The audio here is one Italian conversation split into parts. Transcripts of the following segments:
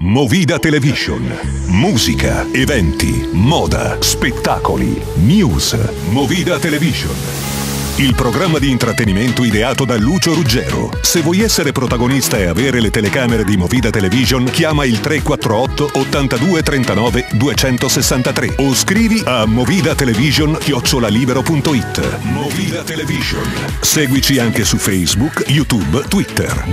Movida Television. Musica, eventi, moda, spettacoli, news. Movida Television. Il programma di intrattenimento ideato da Lucio Ruggero. Se vuoi essere protagonista e avere le telecamere di Movida Television, chiama il 348 82 39 263 o scrivi a movidatelevision@libero.it. Movida Television. Seguici anche su Facebook, YouTube, Twitter.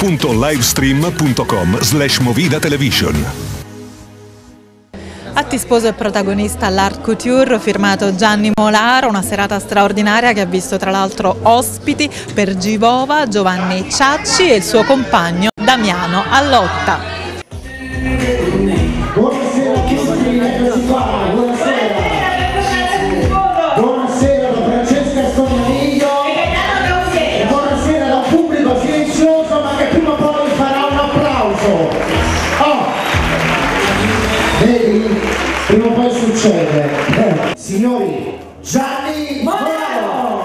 www.livestream.com/Movida Television. Atti sposo e protagonista all'Art Couture, firmato Gianni Molaro, una serata straordinaria che ha visto tra l'altro ospiti per Givova, Giovanni Ciacci e il suo compagno Damiano Allotta. Buonasera a tutti, eccoci qua, buonasera. Buonasera da Francesca Stognaniglio e buonasera da un pubblico silenzioso ma che prima o poi farà un applauso. Oh! Vedi? Prima o poi succede. Signori, Gianni Molaro!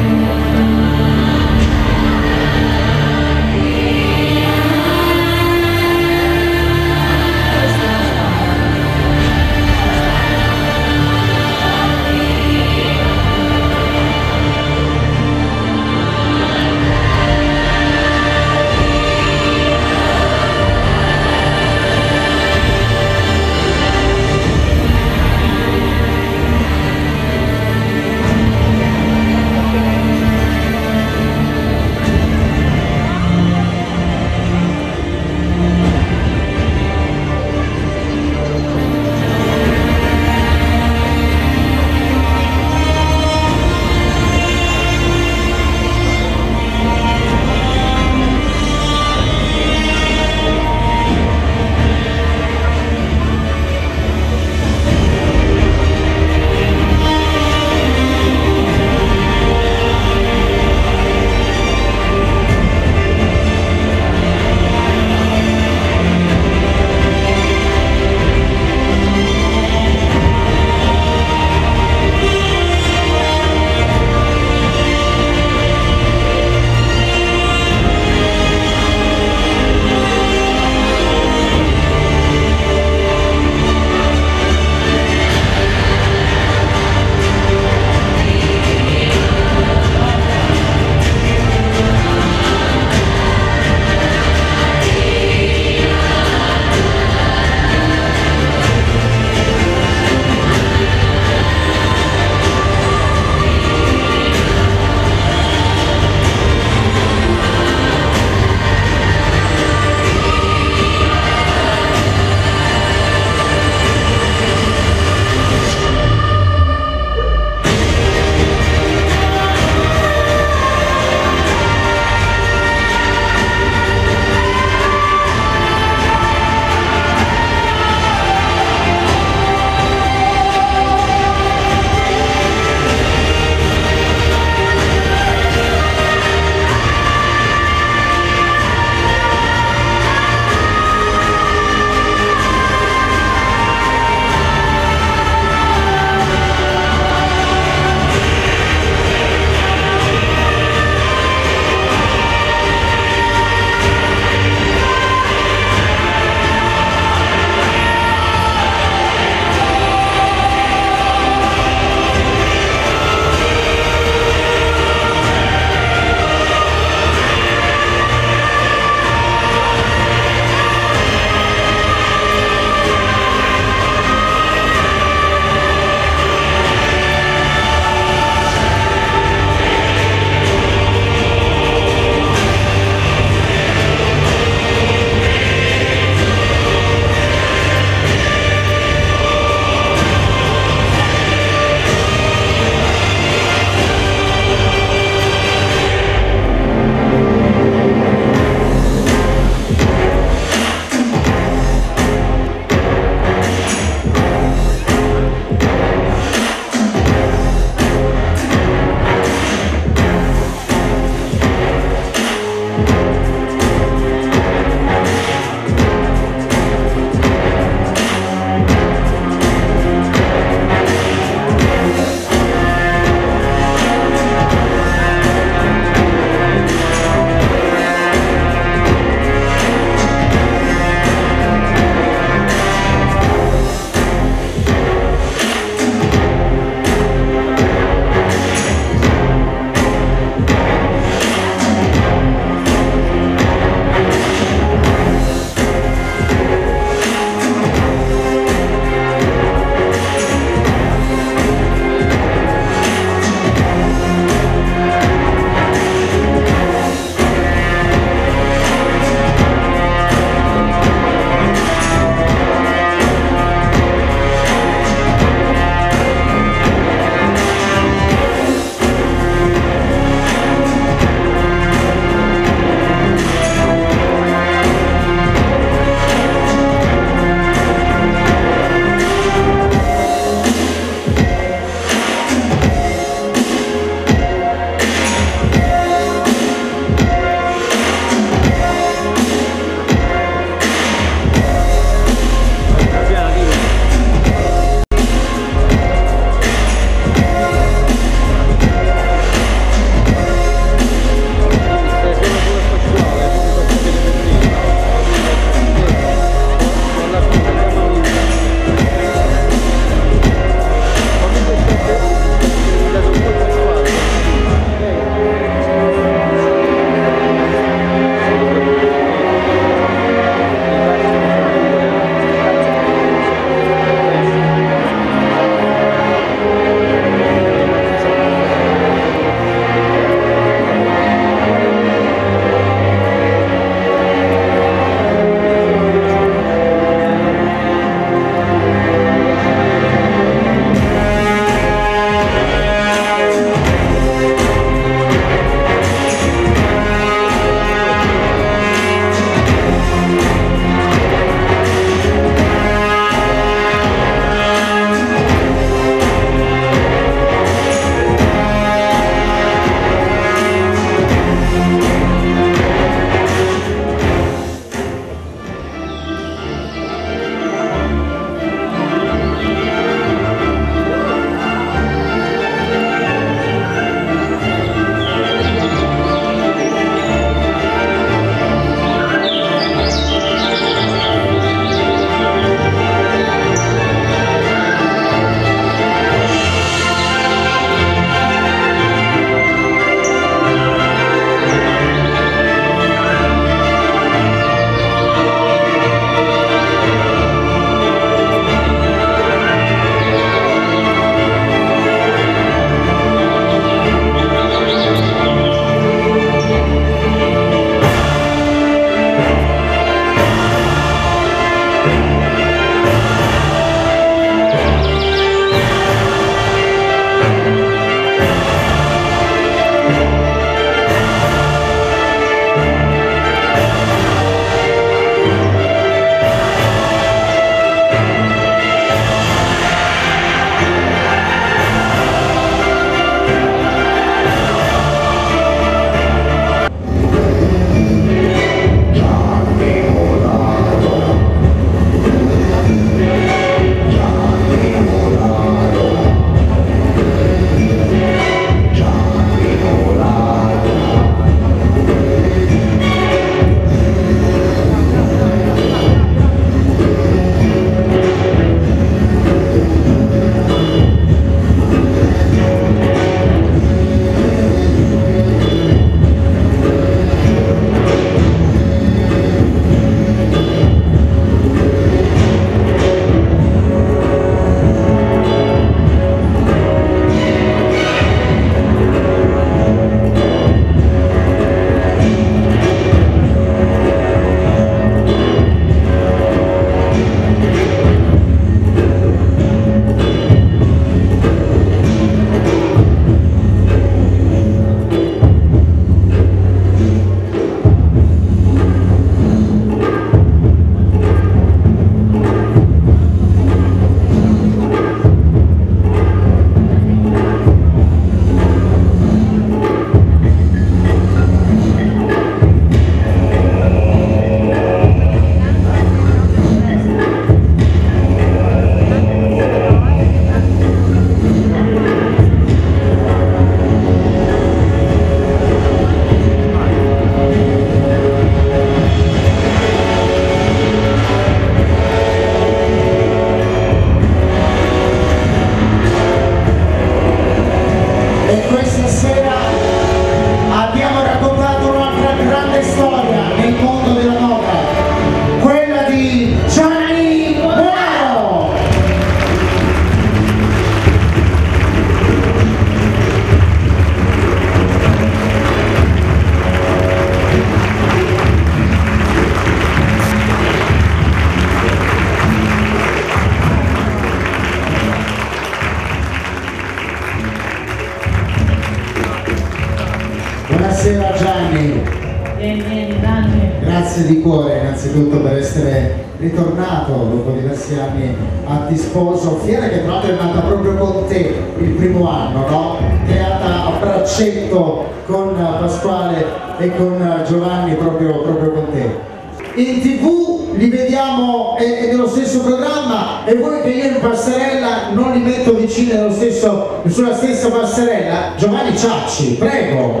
Bene, Gianni. Grazie di cuore innanzitutto per essere ritornato dopo diversi anni a Tisposo, fiera che tra l'altro è nata proprio con te il primo anno, no? Creata a braccetto con Pasquale e con Giovanni proprio con te. In TV li vediamo nello stesso programma e voi che io in passerella non li metto vicini sulla stessa passerella. Giovanni Ciacci, prego.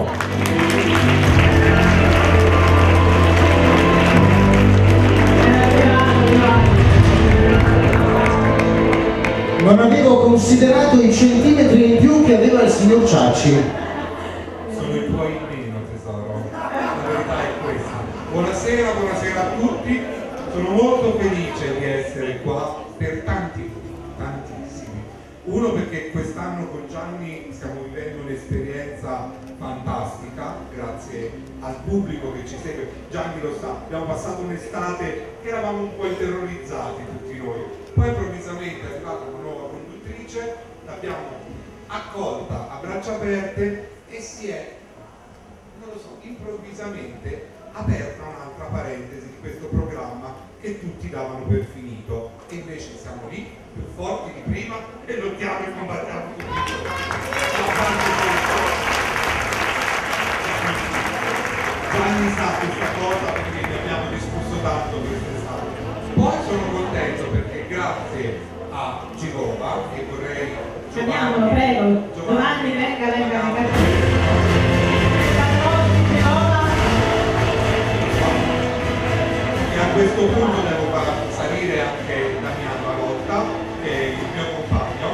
Non avevo considerato i centimetri in più che aveva il signor Ciacci. Sono i tuoi in meno, tesoro. La verità è questa. Buonasera a tutti. Sono molto felice di essere qua per tanti, tantissimi. Uno, perché quest'anno con Gianni stiamo vivendo un'esperienza fantastica, grazie al pubblico che ci segue. Gianni lo sa, abbiamo passato un'estate che eravamo un po' terrorizzati tutti noi. Poi improvvisamente è arrivata una nuova conduttrice, l'abbiamo accolta a braccia aperte e si è, non lo so, improvvisamente aperta un'altra parentesi di questo programma che tutti davano per finito, e invece siamo lì, più forti di prima, e lottiamo e combattiamo tutti. Gianni sa questa cosa perché ne abbiamo discusso tanto quest'estate. Poi sono contento perché grazie a Givova, che vorrei... Chiamiamolo, prego. Giovanni, venga. E a questo punto devo far salire anche Damiano Alotta, che è il mio compagno.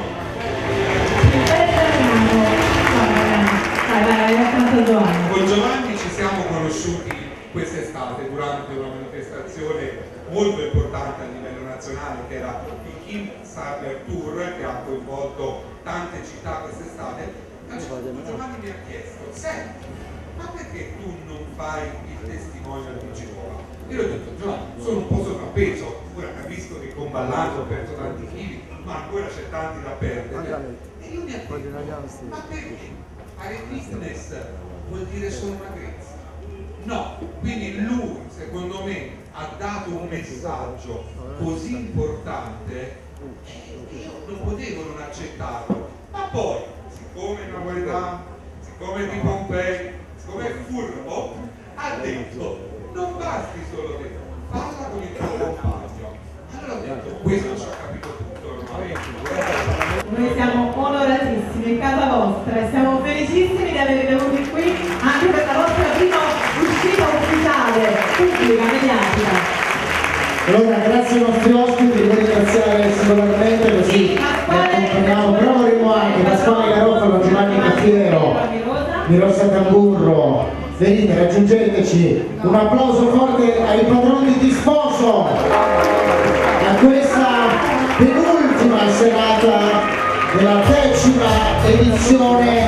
Con Giovanni ci siamo conosciuti quest'estate durante una manifestazione molto importante a livello nazionale, che era il Kim Summer Tour, che ha coinvolto tante città quest'estate. Giovanni mi ha chiesto: senti, ma perché tu non fai il testimonial di Givova? Io ho detto: Giovanni, sono un po' sovrappeso, ora capisco che con Ballando ho perso tanti chili, ma ancora c'è tanti da perdere. E io mi ho detto: ma perché fare fitness vuol dire solo magrezza? No, quindi lui secondo me ha dato un messaggio così importante e io non potevo non accettarlo. Ma poi, siccome è napoletano, siccome è di Pompei, siccome è furbo, ha detto: non basti solo te, parla con il tuo compagno. Allora ho detto: questo ci ha capito tutto ormai. Noi siamo onoratissimi in casa vostra e siamo felicissimi di avervi venuti qui anche per la vostra prima uscita ufficiale, pubblica, mediatica. Allora, grazie ai nostri ospiti, li voglio ringraziare singolarmente così li accompagniamo, però vorremmo anche Pasquale Garofalo, Giovanni Caffiero, Mirosa Tamburro. Venite, raggiungeteci. Un applauso forte ai padroni di Tisposo a questa penultima serata della 10ª edizione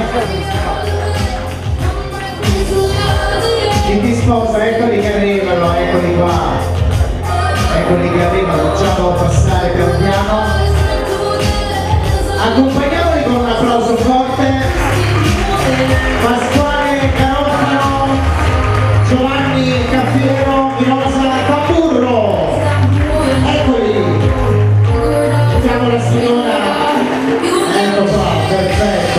di Tisposo. Eccoli che arrivano, eccoli qua, eccoli che arrivano, facciamo passare pian piano, accompagniamoli con un applauso forte. Pasquale Garofalo, Giovanni Caffiero, Mirosa Tamburro, eccoli. Mettiamo la signora, ecco qua, perfetto.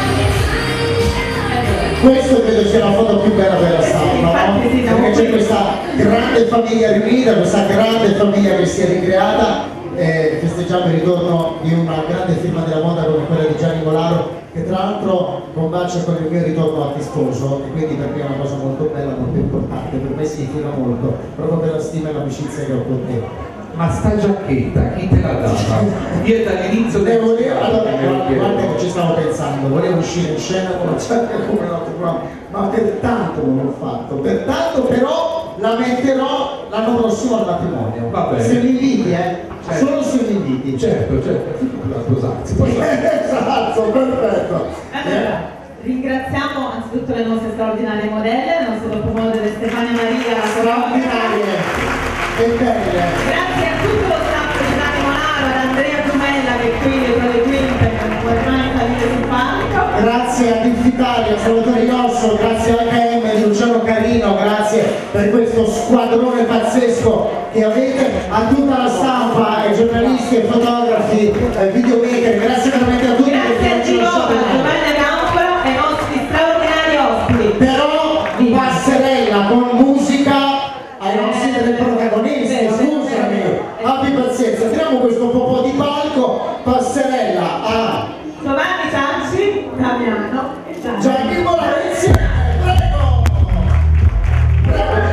Questo credo sia la foto più bella della stampa, no? Perché c'è questa grande famiglia riunita, questa grande famiglia che si è ricreata, festeggiamo il ritorno di una grande firma della moda come quella di Gianni Molaro, che tra l'altro combacia con il mio ritorno a Tisposo, e quindi per me è una cosa molto bella, molto importante, per me significa molto, proprio per la stima e l'amicizia che ho con te. Ma sta giacchetta, chi te l'ha data? Io dall'inizio allora, guarda che ci stavo pensando, volevo uscire in scena con la giacca come l'altro qua, ma per tanto non l'ho fatto, pertanto però la metterò l'anno prossimo al matrimonio. Va bene. Se mi inviti, certo. Solo se mi inviti. Certo, da sposarsi. Esatto, perfetto. Allora, ringraziamo anzitutto le nostre straordinarie modelle, le nostre topomodelle Stefania Maria, la straordinarie e belle. Grazie a tutto lo staff di Gianni Molaro, ad Andrea Giumella che è qui dietro le quinte, che non può mai salire sul palco. Grazie a Diffitalia, Salvatore Iosso, grazie a HM, Luciano Carino, grazie per questo squadrone pazzesco che avete, a tutta la stampa, ai giornalisti, ai fotografi, ai videomaker, grazie veramente a tutti. Grazie a Givova, Giovanni Gambra e ai nostri straordinari ospiti. Però passerella con musica ai nostri delle protagonisti, scusami, abbi pazienza, tiriamo questo po' di palco, passerella a Giovanni Ciacci, Damiano e Gianni Molarezzi, prego! Prego!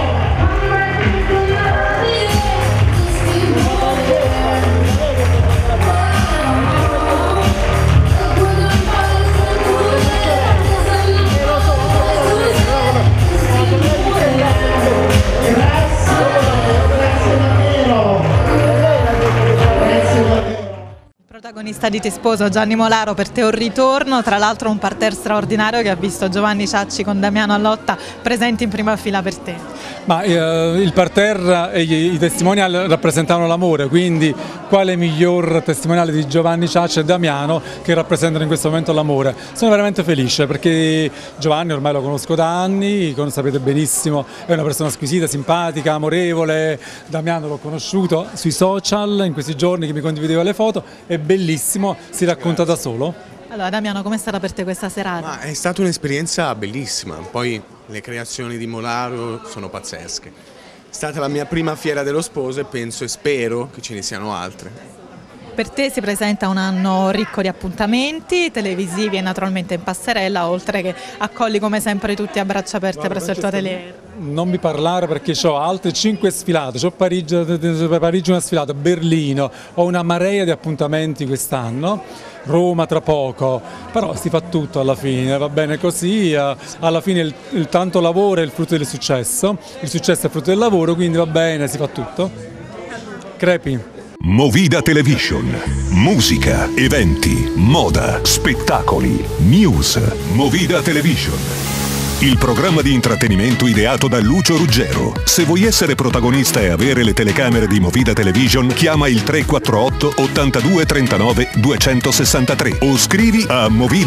Protagonista di Ti sposo, Gianni Molaro, per te un ritorno, tra l'altro un parterre straordinario che ha visto Giovanni Ciacci con Damiano Allotta presenti in prima fila per te. Ma il parterre e i testimonial rappresentavano l'amore, quindi quale miglior testimoniale di Giovanni Ciacci e Damiano che rappresentano in questo momento l'amore. Sono veramente felice perché Giovanni ormai lo conosco da anni, sapete benissimo, è una persona squisita, simpatica, amorevole. Damiano l'ho conosciuto sui social in questi giorni che mi condivideva le foto, è bellissimo, si racconta da solo. Allora Damiano, com'è stata per te questa serata? Ma è stata un'esperienza bellissima, poi le creazioni di Molaro sono pazzesche. È stata la mia prima fiera dello sposo e penso e spero che ce ne siano altre. Per te si presenta un anno ricco di appuntamenti televisivi e naturalmente in passerella, oltre che accogli come sempre tutti a braccia aperte presso il tuo atelier. Non mi parlare perché ho altre 5 sfilate, ho Parigi una sfilata, Berlino, ho una marea di appuntamenti quest'anno, Roma tra poco, però si fa tutto alla fine, va bene così, alla fine il tanto lavoro è il frutto del successo, il successo è il frutto del lavoro, quindi va bene, si fa tutto. Crepi. Movida Television. Musica, eventi, moda, spettacoli, news. Movida Television. Il programma di intrattenimento ideato da Lucio Ruggero. Se vuoi essere protagonista e avere le telecamere di Movida Television, chiama il 348 82 39 263 o scrivi a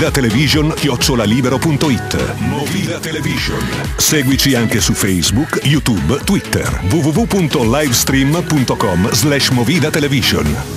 movidatelevision@libero.it. Movida Television. Seguici anche su Facebook, YouTube, Twitter. www.livestream.com/Movida Television.